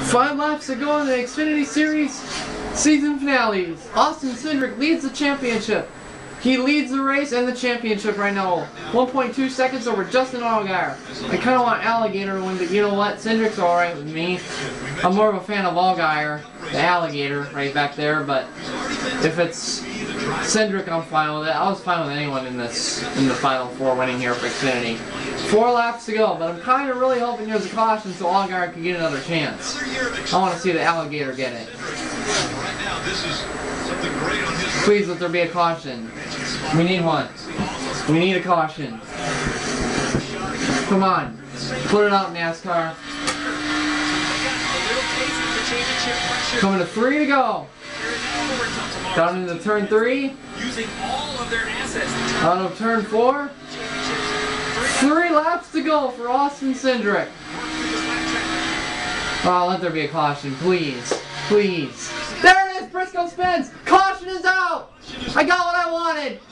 5 laps to go in the Xfinity Series season finales. Austin Cindric leads the championship. He leads the race and the championship right now. 1.2 seconds over Justin Allgaier. I kind of want Alligator to win, but you know what? Cindric's alright with me. I'm more of a fan of Allgaier, the Alligator, right back there, but if it's Cindric, I'm fine with it. I was fine with anyone in the Final Four winning here for Xfinity. 4 laps to go, but I'm kind of really hoping there's a caution so Allgaier can get another chance. I want to see the Alligator get it. Please let there be a caution. We need one. We need a caution. Come on. Put it out, NASCAR. Coming to 3 to go. Down into turn 3. Out of turn 4. 3 laps to go for Austin Cindric. Oh, let there be a caution, please. Please. There it is! Briscoe spins! Caution is out! I got what I wanted!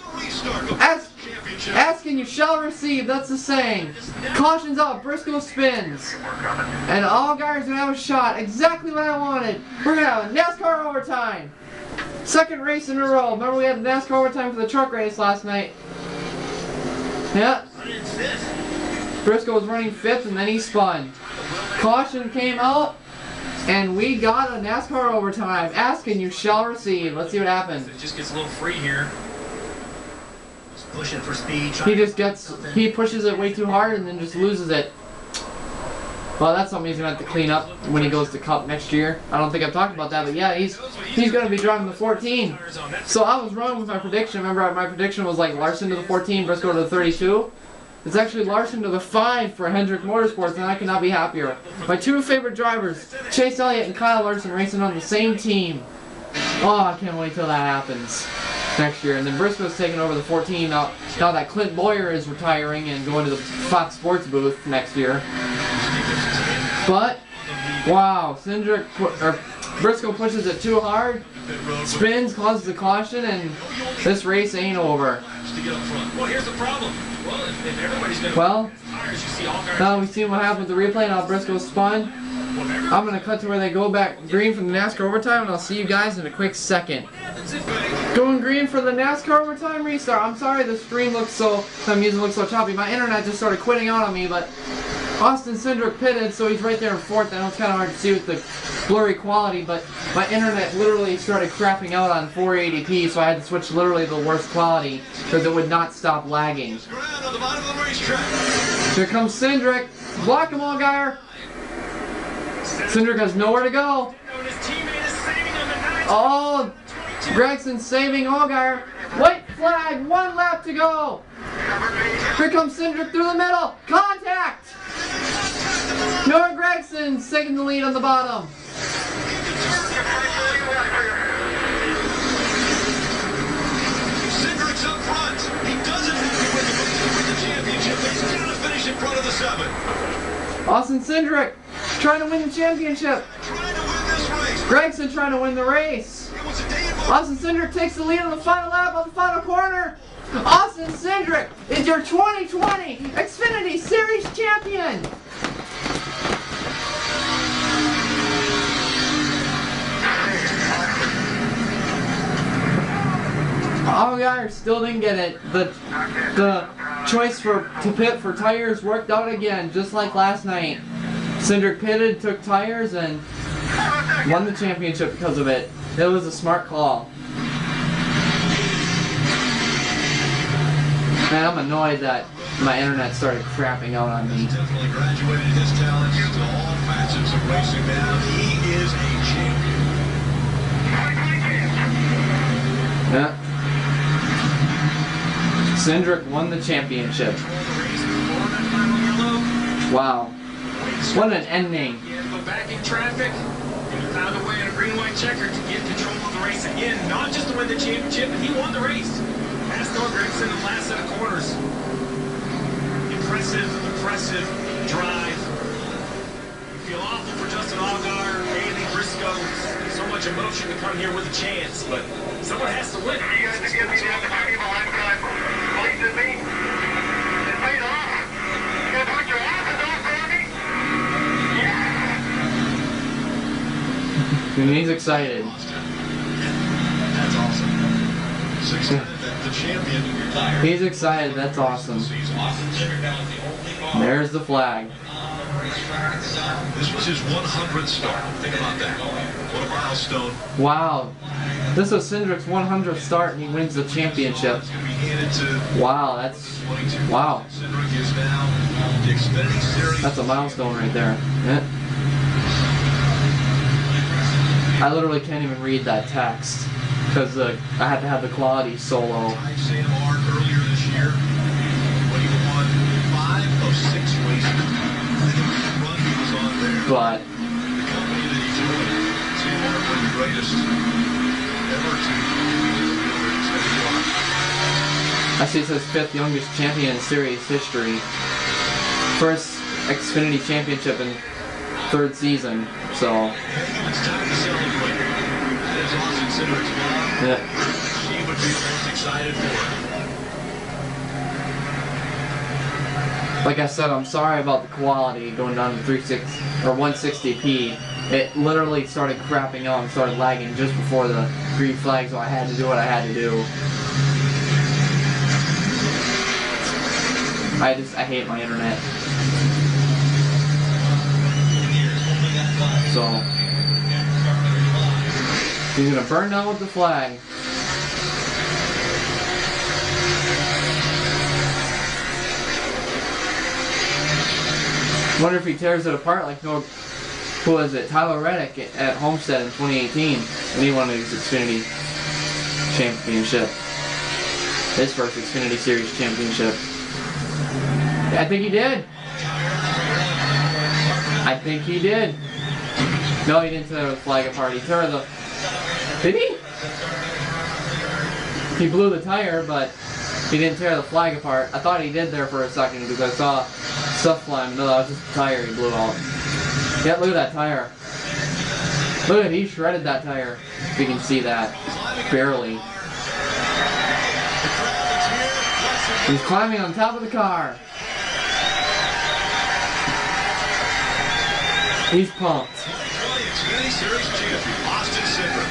Ask and you shall receive, that's the saying. Caution's out, Briscoe spins. And Allgaier's gonna have a shot. Exactly what I wanted. We're gonna have a NASCAR overtime. Second race in a row. Remember we had NASCAR overtime for the truck race last night? Yeah. Briscoe was running 5th and then he spun. Caution came out. And we got a NASCAR overtime. Ask and you shall receive. Let's see what happens. It just gets a little free here. Just pushing for speed. He pushes it way too hard and then just loses it. Well, that's something he's gonna have to clean up when he goes to Cup next year. I don't think I've talked about that, but yeah, he's gonna be driving the 14. So I was wrong with my prediction. Remember, my prediction was like Larson to the 14, Briscoe to the 32. It's actually Larson to the 5 for Hendrick Motorsports, and I could not be happier. My 2 favorite drivers, Chase Elliott and Kyle Larson, racing on the same team. Oh, I can't wait till that happens next year. And then Briscoe's taking over the 14 now that Clint Boyer is retiring and going to the Fox Sports booth next year. But, wow, Briscoe pushes it too hard, spins, causes a caution, and this race ain't over. Well, here's the problem. Well, now we've seen what happened with the replay. Now Briscoe spun. I'm going to cut to where they go back green from the NASCAR overtime, and I'll see you guys in a quick second. Going green for the NASCAR overtime restart. I'm sorry the music looks so choppy. My internet just started quitting out on me, but Austin Cindric pitted, so he's right there in 4th. I know it's kind of hard to see with the blurry quality, but my internet literally started crapping out on 480p, so I had to switch literally the worst quality because it would not stop lagging. Here comes Cindric. Block him, Allgaier. Cindric has nowhere to go. Oh, Gregson's saving Allgaier. White flag, 1 lap to go. Here comes Cindric through the middle. Contact! Noah Gregson's taking the lead on the bottom. Cindric's up front. He doesn't have to win the championship. He's going to finish in front of the 7. Austin Cindric trying to win the championship. Trying to win this race. Gregson trying to win the race. Austin Cindric takes the lead on the final lap on the final corner. Austin Cindric is your 2020 Xfinity Series champion. Allgaier still didn't get it. The choice to pit for tires worked out again, just like last night. Cindric pitted, took tires, and won the championship because of it. It was a smart call. Man, I'm annoyed that my internet started crapping out on me. Definitely graduated his talents to all facets of racing now. He is a champion. Yeah. Cindric won the championship. Wow. What an ending. But back in traffic, and he found a way in a green-white checker to get control of the race again. Not just to win the championship, but he won the race. Passed Noah Gragson in the last set of corners. Impressive drive. You feel awful for Justin Allgaier, Haley, Briscoe. So much emotion to come here with a chance, but someone has to win. You guys are giving me the opportunity of a lifetime. Believe in me. It paid off. You guys put your asses off, baby. Yeah. And he's excited. That's awesome. He's excited that the champion retired. He's excited. That's awesome. There's the flag. This was his 100th start. Think about that. What a milestone. Wow. This is Cindric's 100th start and he wins the championship. It's going to be handed to Wow, that's 22. wow. Cindric is now the Xfinity Series. That's a milestone right there. Yeah. I literally can't even read that text because I had to have the quality solo. Sam Art earlier this year when he won 5 of 6 races. I think the run he was on there. But The company that he joined, Sam Art, one of the greatest ever to be the Xfinity line. I see it says 5th youngest champion in series history. First Xfinity championship in 3rd season. So It's time to celebrate. That is Austin Cindric's mom. yeah. She would be the most excited for it. Like I said, I'm sorry about the quality going down to 160p. It literally started crapping out and started lagging just before the green flag, so I had to do what I had to do. I hate my internet. So he's gonna burn down with the flag. Wonder if he tears it apart like who was it? Tyler Reddick at Homestead in 2018 when he won his Xfinity championship. His first Xfinity Series championship. I think he did. I think he did. No, he didn't tear the flag apart. He tore the... Did he? He blew the tire, but he didn't tear the flag apart. I thought he did there for a second because I saw stuff flying. No, that was just the tire he blew out. Yeah, look at that tire. Look at it, he shredded that tire. If you can see that. Barely. He's climbing on top of the car. He's pumped. 2020 Xfinity Series champion, Austin Cindric.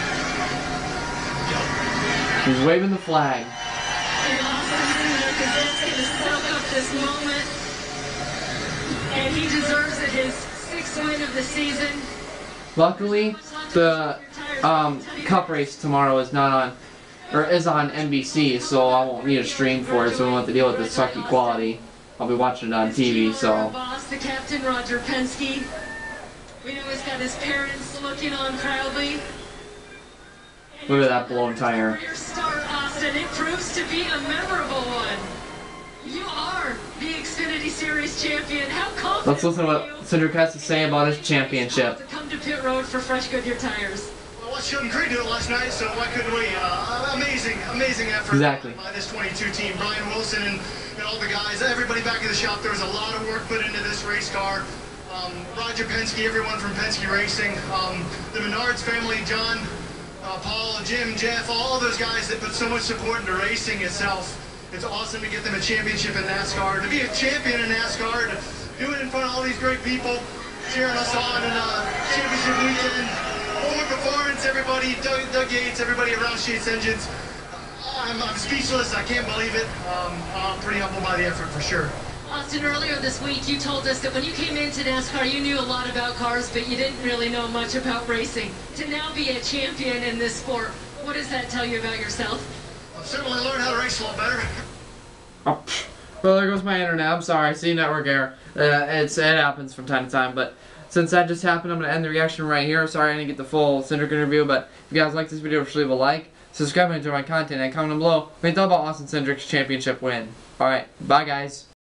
He's waving the flag. And Austin Cindric is just going to soak up this moment. And he deserves it, his 6th win of the season. Luckily, the Cup race tomorrow is not on, or is on NBC, so I won't need a stream for it, so we won't have to deal with the sucky quality. I'll be watching it on TV, so. Our boss, the captain, Roger Penske. We know he's got his parents looking on proudly. Look at that blown tire. For your start, Austin, it proves to be a memorable one. You are the Xfinity Series champion. How confident Let's listen to what are you Cindric has to say about his championship. to come to pit road for fresh Goodyear tires? Well, watched Sheldon Creed do it last night, so why couldn't we? Amazing effort Exactly. by this 22 team. Brian Wilson and all the guys, everybody back in the shop. There was a lot of work put into this race car. Roger Penske, everyone from Penske Racing, the Menards family, John, Paul, Jim, Jeff, all those guys that put so much support into racing itself. It's awesome to get them a championship in NASCAR, to be a champion in NASCAR, to do it in front of all these great people, cheering us on in championship weekend. Forward Performance, everybody, Doug Yates, everybody around Sheets Engines. I'm speechless. I can't believe it. I'm pretty humbled by the effort for sure. Austin, earlier this week you told us that when you came into NASCAR you knew a lot about cars, but you didn't really know much about racing. To now be a champion in this sport, what does that tell you about yourself? I've certainly learned how to race a lot better. Oh, well, there goes my internet. I'm sorry. See network error. It happens from time to time, but since that just happened, I'm going to end the reaction right here. Sorry I didn't get the full Cindric interview, but if you guys like this video, please leave a like, subscribe and enjoy my content, and comment down below what you thought about Austin Cindric's championship win. Alright, bye guys.